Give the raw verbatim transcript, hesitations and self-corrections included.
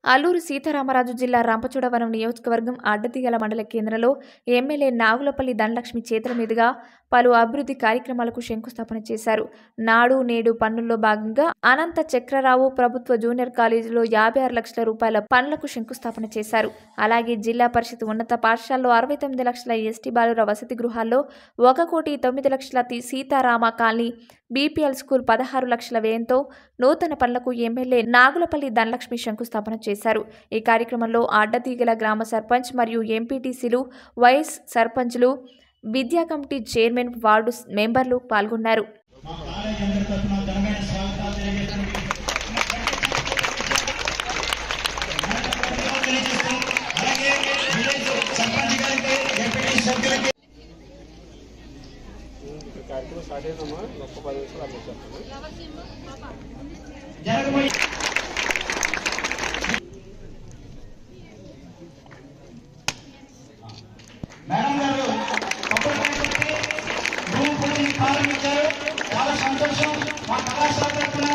అల్లూరు సీతారామరాజు జిల్లా రంపచోడవరం నియోజకవర్గం అడ్డతీగల మండల కేంద్రంలో ఎమ్మెల్యే నాగులపల్లి ధనలక్ష్మి చేతుల మీదుగా పలు అభివృద్ధి కార్యక్రమాలకు శంకుస్థాపన చేశారు. నాడు నేడు పనుల్లో భాగంగా అనంత చక్రరావు ప్రభుత్వ జూనియర్ కాలేజీలో యాభై ఆరు లక్షల రూపాయల పనులకు శంకుస్థాపన చేశారు. అలాగే జిల్లా పరిషత్ ఉన్నత పాఠశాలలో అరవై తొమ్మిది లక్షల ఎస్టీ బాలుర వసతి గృహాల్లో ఒక కోటి తొమ్మిది లక్షల సీతారామ కాలనీ బీపీఎల్ స్కూల్ పదహారు లక్షల వ్యయంతో నూతన పనులకు ఎమ్మెల్యే నాగులపల్లి ధనలక్ష్మి శంకుస్థాపన చేశారు. ఈ కార్యక్రమంలో అడ్డతీగల గ్రామ సర్పంచ్ మరియు ఎంపీటీసీలు, వైస్ సర్పంచ్లు, విద్యా కమిటీ చైర్మన్, వార్డు మెంబర్లు పాల్గొన్నారు. కార్యక్రమం స్టార్ట్ అయిందమ్మా ఒక్క పది నిమిషాలు అప్పుడు చెప్పండి. మేడం గారు ప్రారంభించారు. చాలా సంతోషం. మా కళాశాల తరఫున